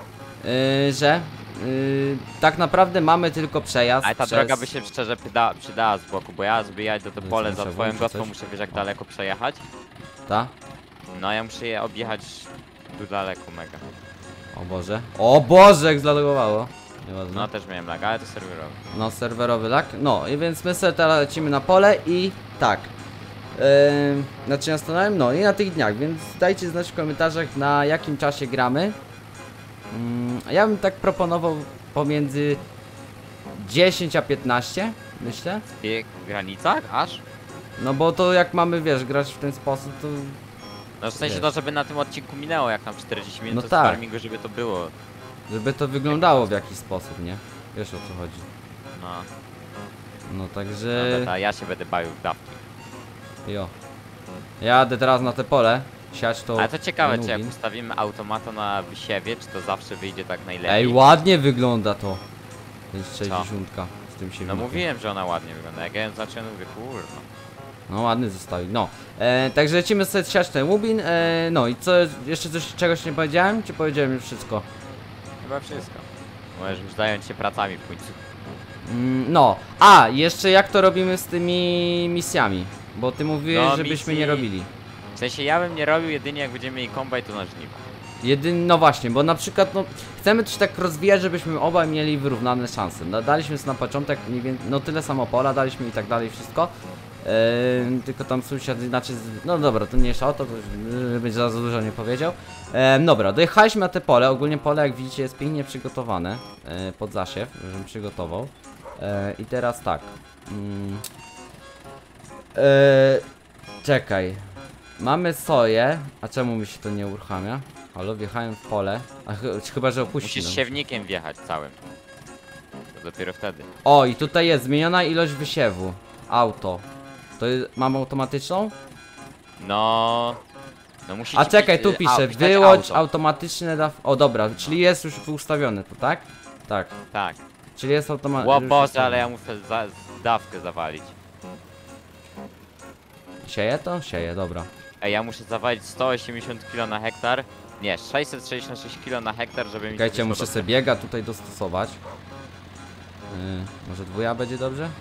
yy, że yy, tak naprawdę mamy tylko przejazd. Ale ta przez... droga by się szczerze przyda przydała z boku, bo ja żeby jechać do to Więc pole muszę za twoją włączyć gospą coś. muszę wiesz jak daleko przejechać. Ta? No ja muszę je objechać tu daleko mega. O Boże. O Boże, jak zlagowało. Nieważne. No też miałem lag, ale to serwerowy. No, serwerowy lag. No, i więc my sobie teraz lecimy na pole i tak. Yy, znaczy ja stanąłem, no i na tych dniach, więc dajcie znać w komentarzach, na jakim czasie gramy. Mm, a ja bym tak proponował pomiędzy dziesięć a piętnaście, myślę. W tych granicach aż? No bo to jak mamy, wiesz, grać w ten sposób, to No w sensie Wiesz. to, żeby na tym odcinku minęło jak tam czterdzieści minut No to z tak. farmingu, żeby to było. żeby to wyglądało w jakiś sposób, nie? Wiesz o co chodzi. No, No no także... dobra, ja się będę bawił w dawki. Jo. Jadę teraz na te pole, siać to... Ale to ciekawe, czy jak Nubin. ustawimy automata na wysiewie, czy to zawsze wyjdzie tak najlepiej. Ej, ładnie wygląda to. To jest sześćdziesiąt z tym się No mówiłem, że ona ładnie wygląda. Jak ja ją zacząłem, mówię, kurwa. No ładny zostawił, no. E, także lecimy sobie siać ten łubin. E, no i co, jeszcze coś, czegoś nie powiedziałem? Czy powiedziałem już wszystko? Chyba wszystko. Możesz już zająć się pracami w końcu. Mm, no, a, jeszcze jak to robimy z tymi misjami? Bo ty mówiłeś, No, żebyśmy misji- nie robili. W sensie ja bym nie robił jedynie jak będziemy mieli kombaj to na żniwo. Jedyny, no właśnie, bo na przykład, no, chcemy coś tak rozwijać, żebyśmy obaj mieli wyrównane szanse. No, daliśmy sobie na początek, mniej więcej, no tyle samo pola daliśmy i tak dalej, wszystko. Eee, tylko tam sąsiad inaczej, z- no dobra, to nie o to, to żeby za dużo nie powiedział. Eee, dobra, dojechaliśmy na te pole, ogólnie pole jak widzicie jest pięknie przygotowane e, pod zasiew, żebym przygotował. Eee, I teraz tak. Mm. Eee, czekaj. Mamy soję, a czemu mi się to nie uruchamia? Halo, wjechałem w pole, a ch chyba, że opuściłem. Musisz siewnikiem wjechać całym. To dopiero wtedy. O, i tutaj jest zmieniona ilość wysiewu. Auto. To jest, mam automatyczną? No... No musisz A czekaj, tu pisze, wyłącz wyłącz automatyczne daw... O, dobra, czyli jest już ustawione to, tak? Tak, Tak. czyli jest automatyczne. Ło Boże, ale ja muszę za dawkę zawalić. Sieje to? Sieje, dobra. Ej, ja muszę zawalić sto osiemdziesiąt kilo na hektar. Nie, sześćset sześćdziesiąt sześć kilo na hektar, żeby mi to Czekajcie, wyszło muszę dobrze. sobie biega tutaj dostosować. Yy, może dwuja będzie dobrze?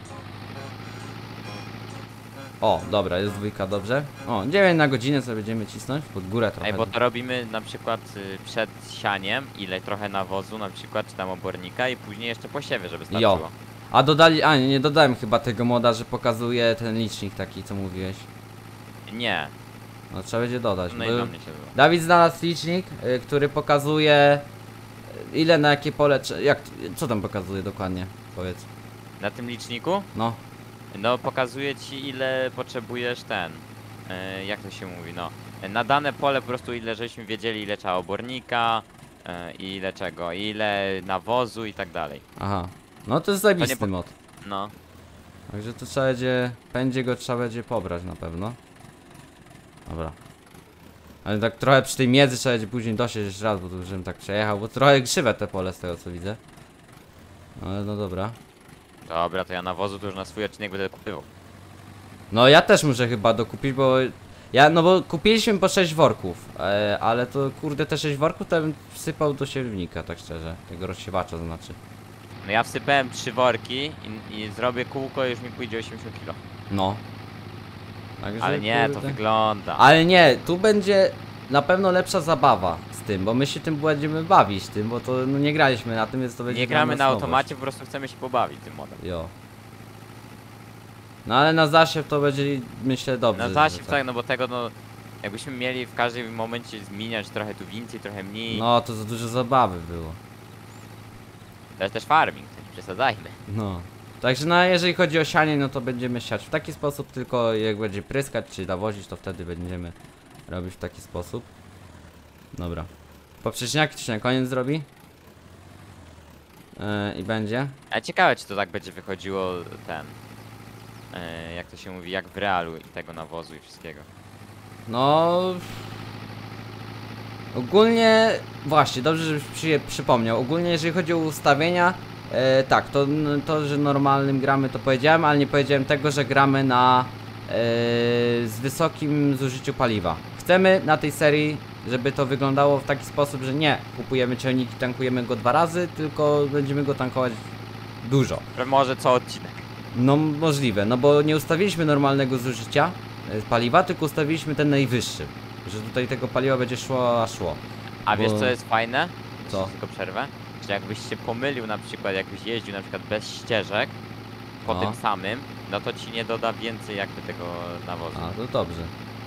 O, dobra, jest dwójka, dobrze. O, dziewięć na godzinę sobie będziemy cisnąć, pod górę trochę. Ej, bo to robimy na przykład y, przed sianiem, ile trochę nawozu na przykład, czy tam obornika i później jeszcze po siewie, żeby starczyło. A dodali, a nie, nie dodałem chyba tego moda, że pokazuje ten licznik taki, co mówiłeś. Nie, No trzeba będzie dodać. no bo i do mnie się było. Dawid znalazł licznik, y, który pokazuje y, ile na jakie pole, trze- jak, co tam pokazuje dokładnie, powiedz. Na tym liczniku, No, no pokazuje ci ile potrzebujesz ten, y, jak to się mówi, no. Na dane pole po prostu ile żeśmy wiedzieli, ile trzeba obornika, y, ile czego, ile nawozu i tak dalej. aha. No to jest zajebisty po- mod. No. Także to trzeba będzie, będzie go trzeba będzie pobrać na pewno. Dobra. Ale tak trochę przy tej miedzy trzeba będzie później dosieć jeszcze raz, bo tu żebym tak przejechał, bo trochę krzywe te pole z tego co widzę. Ale no dobra. Dobra, to ja nawozu to już na swój odcinek będę kupywał. No ja też muszę chyba dokupić, bo ja, no bo kupiliśmy po sześć worków, e, ale to kurde te sześć worków to bym wsypał do siewnika, tak szczerze, tego rozsiewacza to znaczy. No ja wsypałem trzy worki i, i zrobię kółko i już mi pójdzie osiemdziesiąt kilo. No. Także, Ale nie, to kurde. wygląda. Ale nie, tu będzie na pewno lepsza zabawa z tym, bo my się tym będziemy bawić tym, bo to no, nie graliśmy na tym, więc to będzie Nie dla gramy nas na nowość. automacie, po prostu chcemy się pobawić tym modem. Jo. No ale na zasiew to będzie, myślę, dobrze. Na że zasiew tak. tak, no bo tego no... Jakbyśmy mieli w każdym momencie zmieniać trochę tu więcej, trochę mniej. No to za dużo zabawy było. To jest też farming, to nie przesadzajmy. No. Także no jeżeli chodzi o sianie, no to będziemy siać w taki sposób, tylko jak będzie pryskać czy nawozić, to wtedy będziemy robić w taki sposób. Dobra. Poprzeczniaki czy na koniec zrobi? Yy, I będzie. Ale ciekawe, czy to tak będzie wychodziło ten... Yy, jak to się mówi, jak w realu i tego nawozu i wszystkiego. No... Ogólnie... Właśnie, dobrze, żebyś przy, przypomniał. Ogólnie jeżeli chodzi o ustawienia, e, tak, to, to, że normalnym gramy, to powiedziałem, ale nie powiedziałem tego, że gramy na... E, z wysokim zużyciu paliwa. Chcemy na tej serii, żeby to wyglądało w taki sposób, że nie kupujemy ciągnik i tankujemy go dwa razy, tylko będziemy go tankować dużo. Że może co odcinek. No możliwe, no bo nie ustawiliśmy normalnego zużycia e, paliwa, tylko ustawiliśmy ten najwyższy. Że tutaj tego paliwa będzie szło, a szło. A Bo- wiesz co jest fajne? Co? Tylko przerwę. Że jakbyś się pomylił na przykład, jakbyś jeździł na przykład bez ścieżek po No. tym samym, no to ci nie doda więcej jakby tego nawozu. A, to dobrze.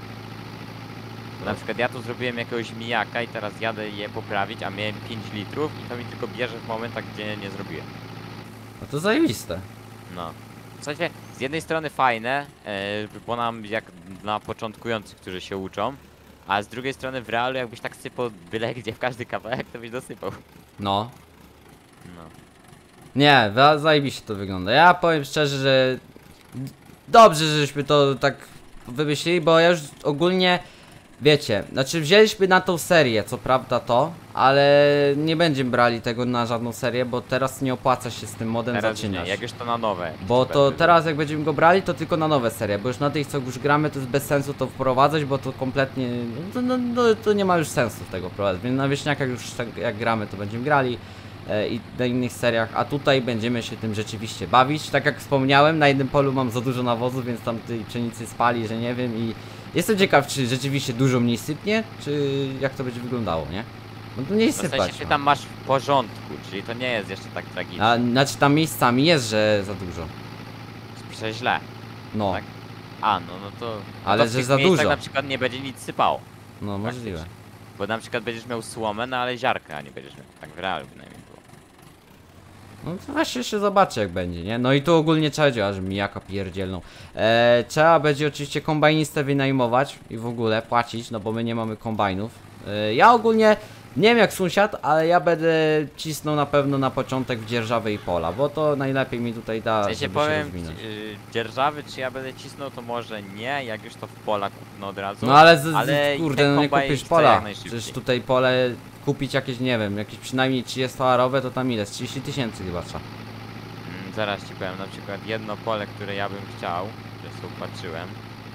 Na przykład ja tu zrobiłem jakiegoś mijaka i teraz jadę je poprawić, a miałem pięć litrów i to mi tylko bierze w momentach, gdzie nie zrobiłem. No to zajebiste. No. W sensie, z jednej strony fajne, yy, bo nam jak dla początkujących, którzy się uczą, a z drugiej strony w realu jakbyś tak sypał byle gdzie w każdy kawałek, to byś dosypał. No. No. Nie, za- zajebiście to wygląda. Ja powiem szczerze, że dobrze, żeśmy to tak wymyślili, bo ja już ogólnie, wiecie, znaczy wzięliśmy na tą serię, co prawda to, ale nie będziemy brali tego na żadną serię, bo teraz nie opłaca się z tym modem Teraz już zaczynać. nie, jak już to na nowe. Bo to będę- teraz jak będziemy go brali, to tylko na nowe serie, bo już na tych co już gramy to jest bez sensu to wprowadzać, bo to kompletnie, no, no, no, to nie ma już sensu tego wprowadzać, więc na wieśniakach już tak jak gramy to będziemy grali e, i na innych seriach, a tutaj będziemy się tym rzeczywiście bawić, tak jak wspomniałem, na jednym polu mam za dużo nawozu, więc tam tej pszenicy spali, że nie wiem i jestem ciekaw czy rzeczywiście dużo mniej sypnie, czy jak to będzie wyglądało, nie? No to mniej No w sypać. sensie ty ma. tam masz w porządku, czyli to nie jest jeszcze tak tragicznie. A, znaczy tam miejscami jest, że za dużo. Piszę źle. No, Tak? A, no, no to... no Ale to w że tych za miejscach dużo. na przykład nie będzie nic sypało. no możliwe. Praktycznie. Bo na przykład będziesz miał słomę, no ale ziarka, a nie będziesz miał. Tak w realu bynajmniej było. No to właśnie jeszcze zobaczę jak będzie, nie? No i tu ogólnie trzeba działać, że mijaka pierdzielną. Eee, trzeba będzie oczywiście kombajnistę wynajmować i w ogóle płacić, no bo my nie mamy kombajnów. Eee, ja ogólnie nie wiem jak sąsiad, ale ja będę cisnął na pewno na początek w dzierżawy i pola, bo to najlepiej mi tutaj da, W sensie żeby się powiem, rozwinąć. yy, dzierżawy czy ja będę cisnął, to może nie, jak już to w pola kupno od razu. No ale, z, z, ale kurde, ten no nie kombajn kupisz chcę pola, jak najszybciej. przecież tutaj pole kupić jakieś, nie wiem, jakieś przynajmniej trzydziestoarowe to tam ile? trzydzieści tysięcy chyba trzeba. Mm, zaraz ci powiem, na przykład jedno pole, które ja bym chciał, że sobie patrzyłem,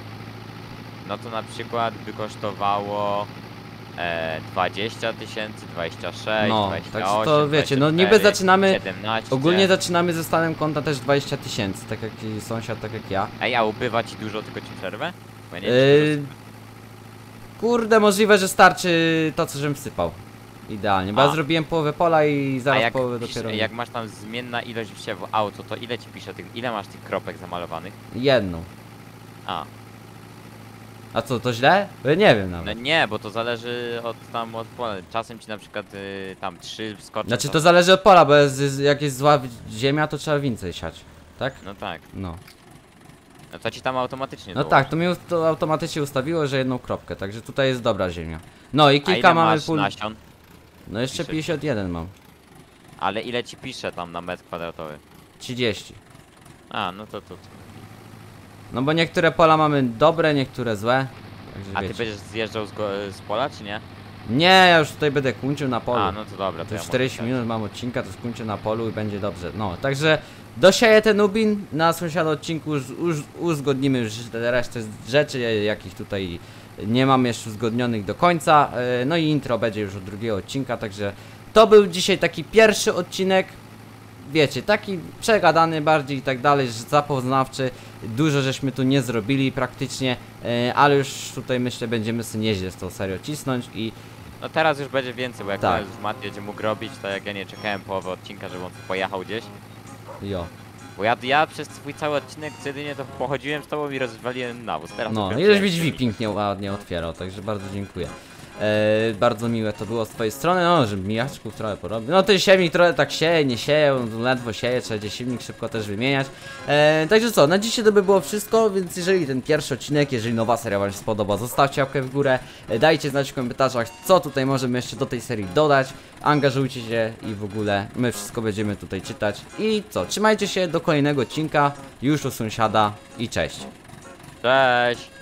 no to na przykład by kosztowało e, dwadzieścia tysięcy, dwadzieścia sześć, No, dwadzieścia także osiem, to wiecie, no niby dwadzieścia cztery, zaczynamy, siedemnaście. ogólnie zaczynamy ze stanem konta też dwadzieścia tysięcy, tak jak i sąsiad, tak jak ja. Ej, a ubywa ci dużo, tylko ci przerwę? Bo ja nie wiem, Yy, czy dużo- kurde, możliwe, że starczy to, co żem sypał. Idealnie, bo A. ja zrobiłem połowę pola i A zaraz jak, połowę pisz, dopiero. jak masz tam zmienna ilość wsiewu auto, to ile ci pisze tych, ile masz tych kropek zamalowanych? Jedną. A, A co, to źle? Bo ja nie wiem no nawet. nie, bo to zależy od tam od pola. Czasem ci na przykład y, tam trzy skoczą. Znaczy to zależy od pola, bo jest, jest, jak jest zła ziemia, to trzeba więcej siać. Tak? No tak, No. no to ci tam automatycznie No dołoży. tak, to mi ust- to automatycznie ustawiło, że jedną kropkę, także tutaj jest dobra ziemia. No i A kilka ile mamy masz pól. nasion? No jeszcze pisze? pięćdziesiąt jeden mam. Ale ile ci pisze tam na metr kwadratowy? trzydzieści. A, no to to. to. No bo niektóre pola mamy dobre, niektóre złe. Także A ty wiecie. będziesz zjeżdżał z, go, z pola, czy nie? Nie, ja już tutaj będę kończył na polu. A, no to dobra. To ja już mogę czterdzieści tak. minut mam odcinka, to skończę na polu i będzie dobrze. No, także dosieję ten ubin, na sąsiada odcinku już, już uzgodnimy już resztę rzeczy, jakich tutaj nie mam jeszcze uzgodnionych do końca. E, No i intro będzie już od drugiego odcinka, także to był dzisiaj taki pierwszy odcinek. wiecie, taki przegadany bardziej i tak dalej, że zapoznawczy. Dużo żeśmy tu nie zrobili praktycznie, e, ale już tutaj myślę będziemy sobie nieźle z tą serią cisnąć i No teraz już będzie więcej, bo jak Tak. tak. już Mat będzie mógł robić, to jak ja nie czekałem połowę odcinka, żeby on tu pojechał gdzieś. jo. Bo ja, ja przez swój cały odcinek co jedynie to pochodziłem z tobą i rozwaliłem nawóz. Teraz No, dopiero ileś się- mi drzwi pięknie, ładnie otwierał, także bardzo dziękuję. E, bardzo miłe to było z twojej strony, no, że mijaczków trochę porobił. No ten siewnik trochę tak sieje, nie sieje, on ledwo sieje, trzeba będzie silnik szybko też wymieniać. E, także co, na dzisiaj to by było wszystko, więc jeżeli ten pierwszy odcinek, jeżeli nowa seria wam się spodoba, zostawcie łapkę w górę, e, dajcie znać w komentarzach, co tutaj możemy jeszcze do tej serii dodać, angażujcie się i w ogóle my wszystko będziemy tutaj czytać. I co, trzymajcie się do kolejnego odcinka, już u sąsiada i cześć. Cześć!